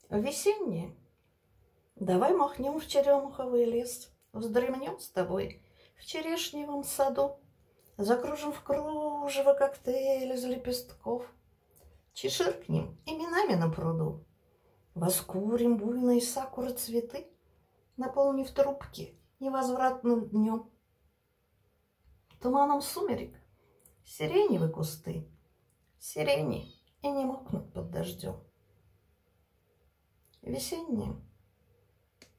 Весеннее. Давай махнем в черемуховый лес, вздремнем с тобой в черешневом саду, закружим в кружево коктейль из лепестков, чеширкнем именами на пруду, воскурим буйные сакуры цветы, наполнив трубки невозвратным днем. Туманом сумерек сиреневые кусты, сирени и не мокнут под дождем. Весеннее.